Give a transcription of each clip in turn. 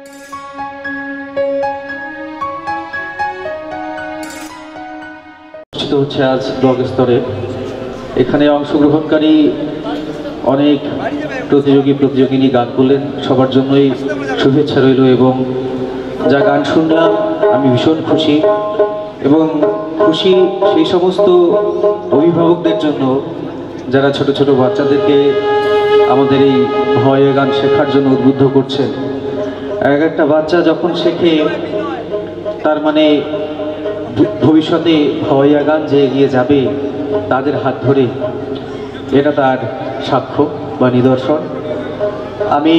হচ্ছে আজ ব্লক স্তরে এখানে অংশগ্রহণকারী অনেক প্রতিযোগিনী গান করলেন, সবার জন্যই শুভেচ্ছা রইল এবং যা গান শুনলাম আমি ভীষণ খুশি এবং খুশি সেই সমস্ত অভিভাবকদের জন্য যারা ছোট ছোট বাচ্চাদেরকে আমাদের এই ভাওয়াইয়া গান শেখার জন্য উদ্বুদ্ধ করছেন। এক একটা বাচ্চা যখন শেখে তার মানে ভবিষ্যতে ভাওয়াইয়া গান যে এগিয়ে যাবে তাদের হাত ধরে, এটা তার সাক্ষ্য বা নিদর্শন। আমি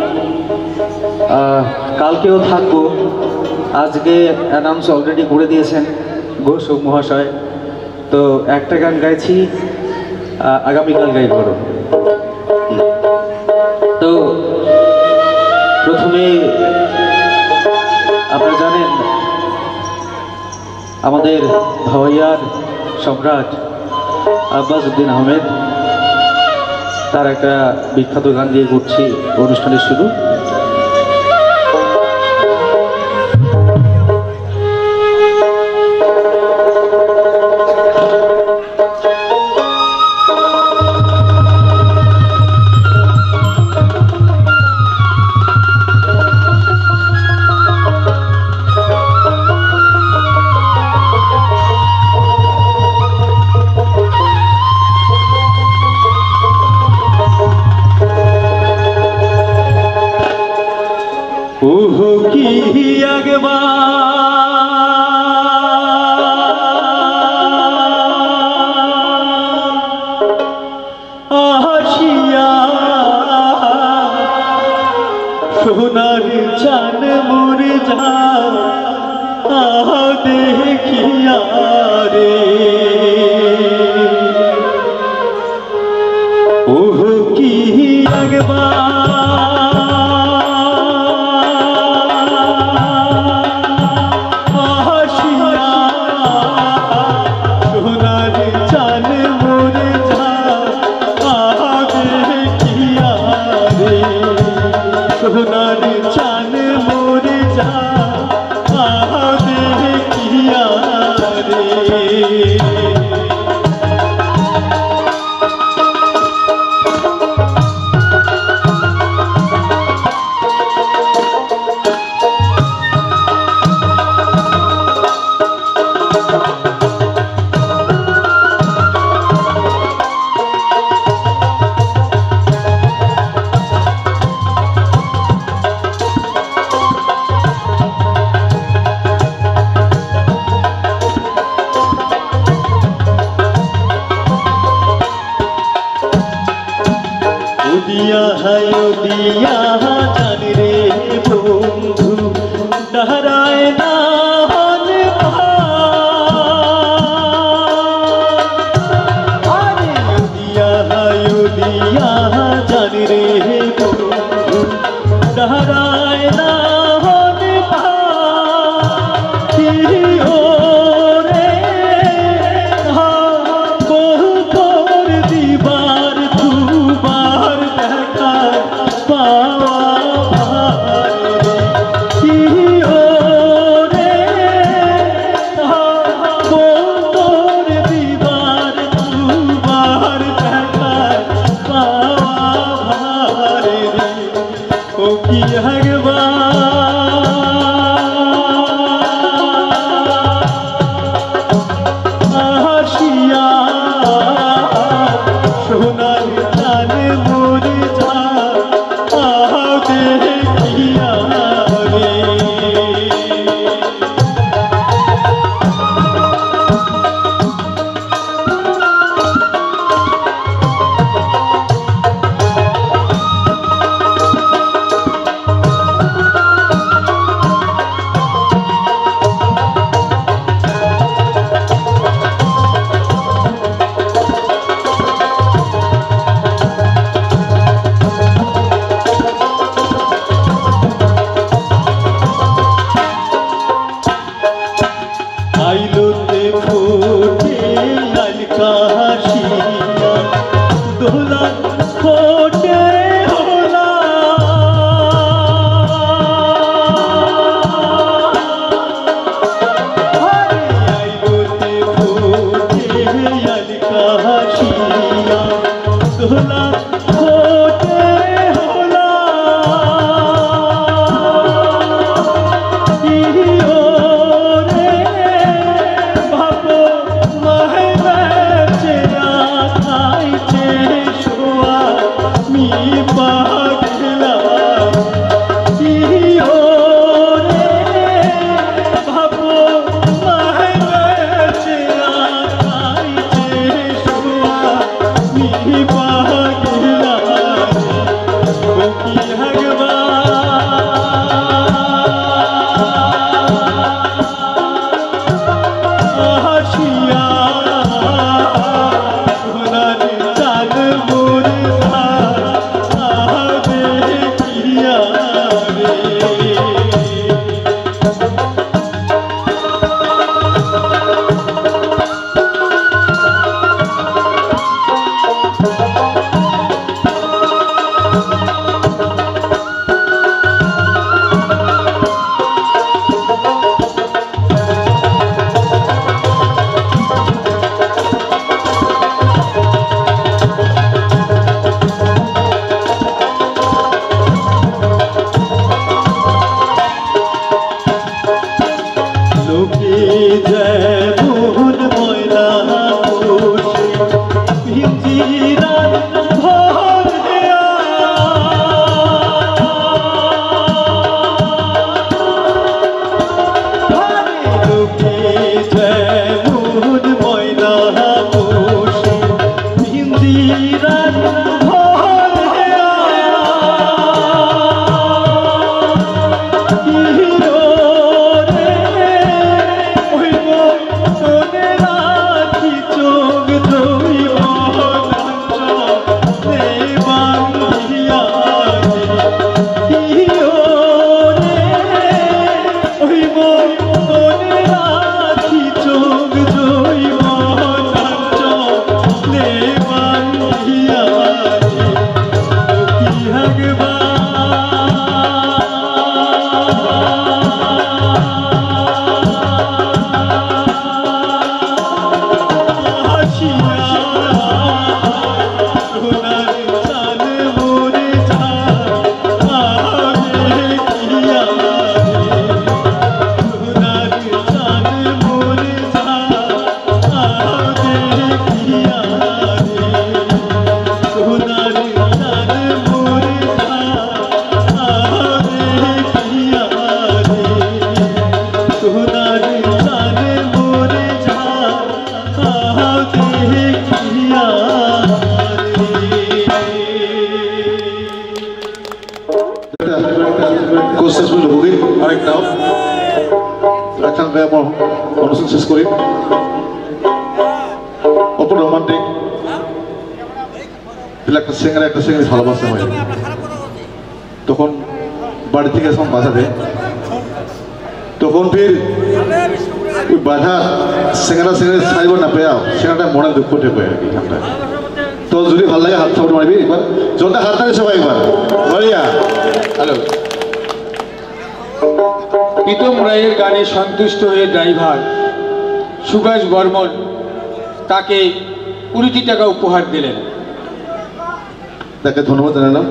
কালকেও থাকবো, আজকে অ্যানাউন্স অলরেডি করে দিয়েছেন ঘোষক মহাশয়, তো একটা গান গাইছি, আগামীকাল গাইব। তো প্রথমে আপনারা জানেন আমাদের ভাওয়াইয়ার সম্রাট আব্বাস উদ্দিন আহমেদ, তার একটা বিখ্যাত গান দিয়ে করছি অনুষ্ঠানের শুরু। ओहो की अगवा आशिया सोनार चान मुरझा देखिया रे, ओहो की अगवा दिया जान रे बंधु डहराए ना दिया जान रे बंधु डहराए ना কোর্স শেষ করে ঢুকি আরেকটাও একখানকে আমার অনুষ্ঠান শেষ করি অপর রোমান্টিক একটা সিঙ্গারে ভালোবাসা হয় তখন বাড়ি থেকে যখন বাধা দেয় তখন ফির ওই বাধা সিঙ্গারা ছাড়িব না পেয়া সিঙ্গারটা মনে দুঃখ টেপে আর কি এখানটায় তো যদি ভালো লাগে হাত সাপোর্ট মারবি একবার জোরটা হাত টানি সবাই একবার বলিয়া হ্যালো প্রীতম রায়ের গানে সন্তুষ্ট হয়ে ড্রাইভার সুভাষ বর্মন তাকে 20 টাকা উপহার দিলেন। তাকে ধন্যবাদ জানালাম।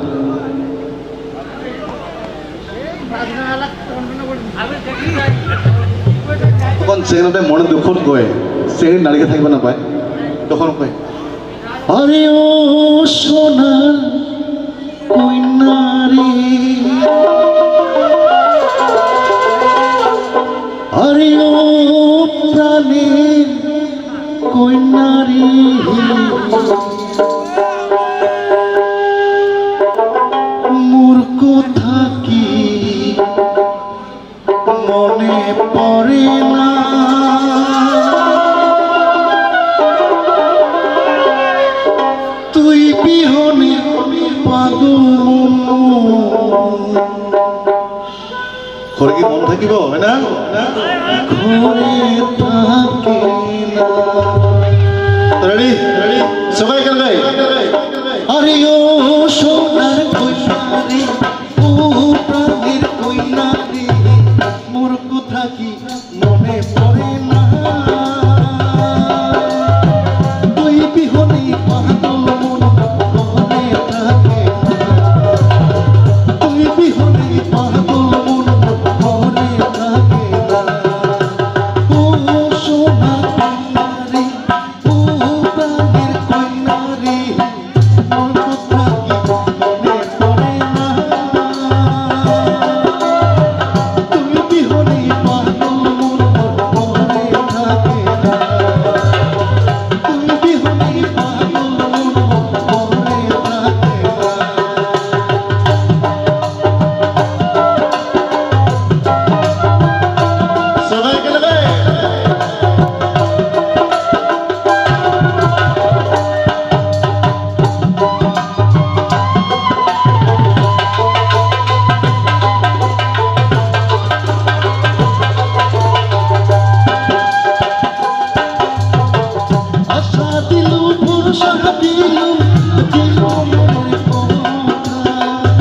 তখন সেখানে মনে দুঃখ কয়ে সেখানে নারীকে থাকবে না পায় তখন কয়ে আরে ও সোনা কই নারী আরে ও প্রাণে কই নারী মূর্খ থাকি মনে পড়ে না তুই বিহনে পাগল ঘরে কি মন থাকিব না ঘরে থাকে না রেডি সবাই কেন গাই আরে ও সোনার কইনারে ও প্রাণের কইনারে মোর কথা কি মনে পড়ে না তুই বিহনে পাগল মন ঘরে থাকে না তুই বিহনে পাগল মন ঘরে থাকে না ও সোনার কইনারে ও প্রাণের কইনারে মোর কথা কি মনে পড়ে না তুই বিহনে পাগল মন ঘরে থাকে না তুই বিহনে পাগল মন ঘরে থাকে না সবাই গেলে আশা দিলু ভরসা দিলু দিলু মনের কথা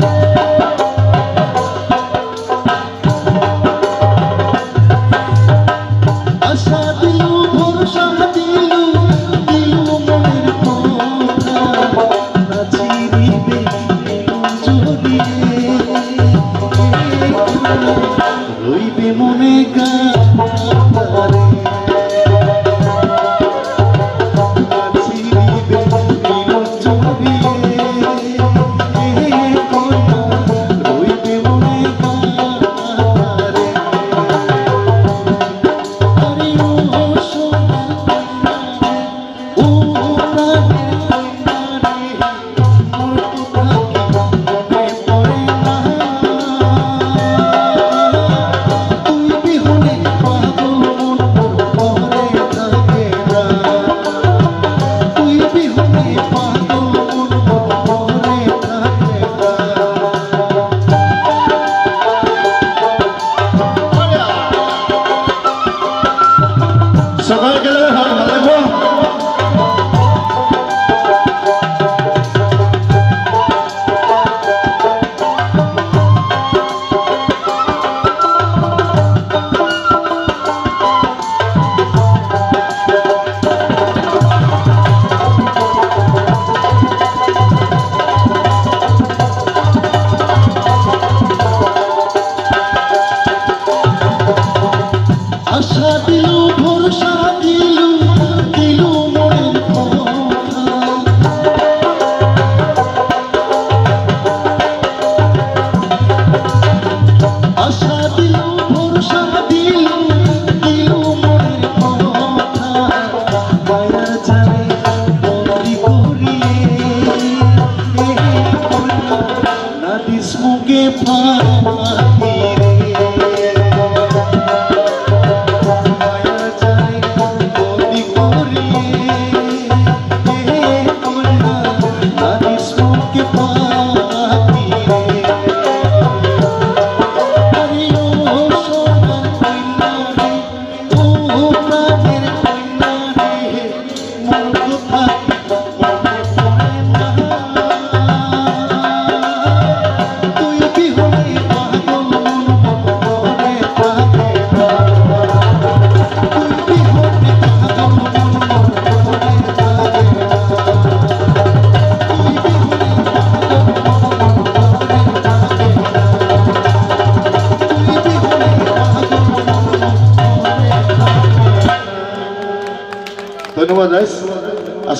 আশা দিলু ভরসা দিলু দিলু মনের কথা নাচিরিবে জড়িয়ে রইবে মনে গারে তুই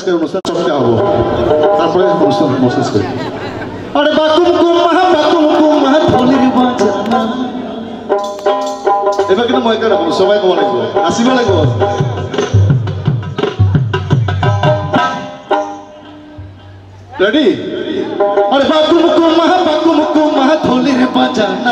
আজকের অনুষ্ঠান চলতে হবো তারপরে অনুষ্ঠান শেষ করি আরে বাকুম কুমাহা ধলির বাজানা এবার কিন্তু মই কেন সবাই কব লাগিব আসিব লাগিব রেডি আরে বাকুম কুমাহা ধলির বাজানা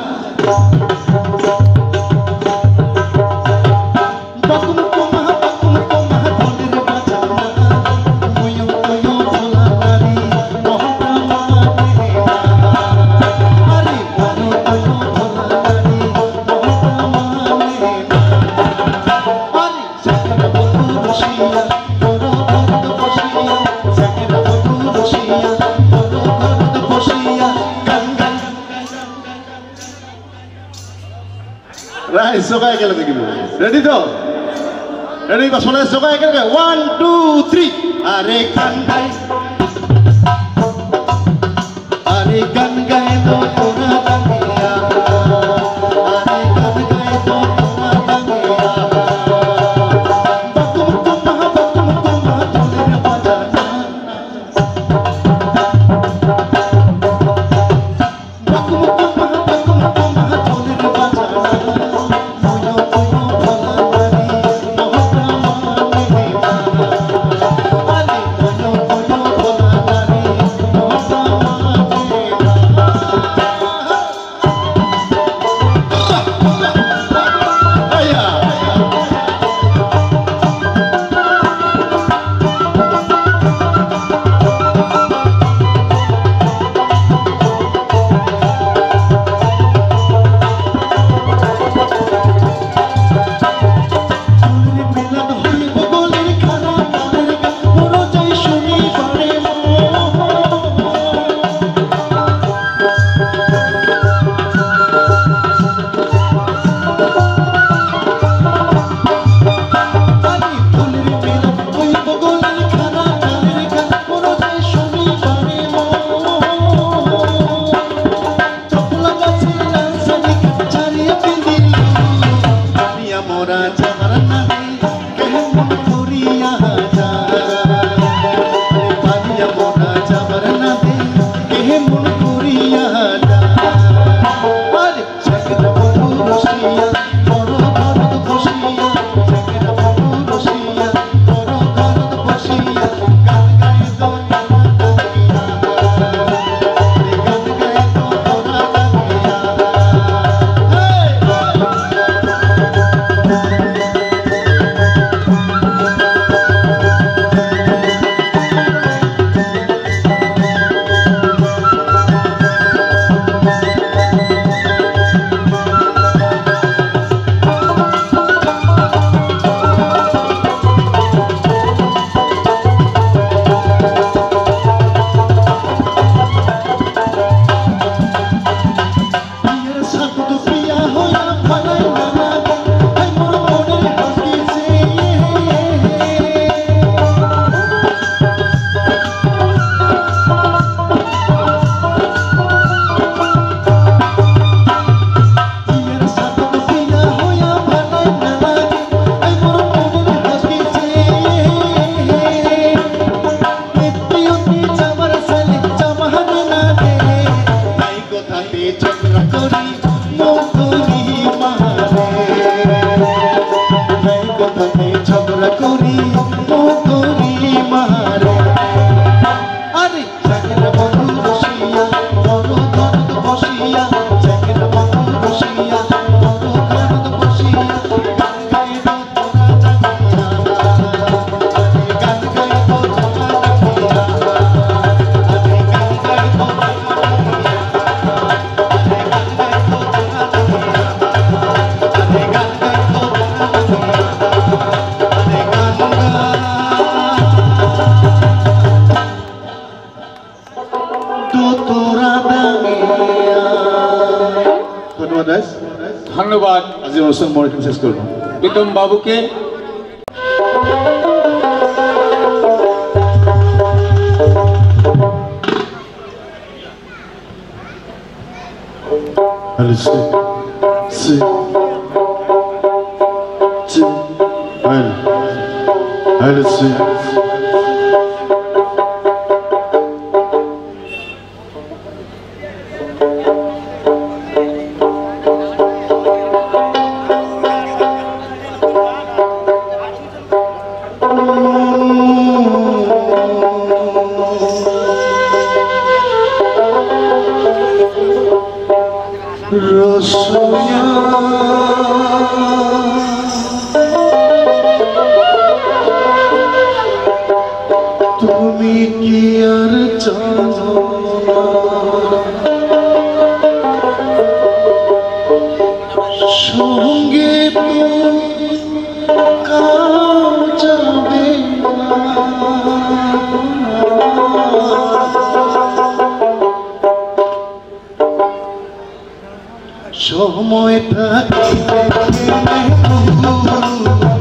Right, sokai ke lagi dulu. Ready to? Ready pas mulai sokai ke lagi. 1, 2, 3. Are gan gai to pura tangiya. Are gan gai to pura tangiya. Bakum kumaha thulir bajana. Bakum kumaha thulir bajana. ধন্যবাদ আজি অনুষ্ঠান মই শেষ করব প্রীতম বাবুকে Allez, c'est, allez, c'est. Rasuwa তুমি কি আর জানো না সঙ্গে তো কাউ যাবে না সময় থাকিতে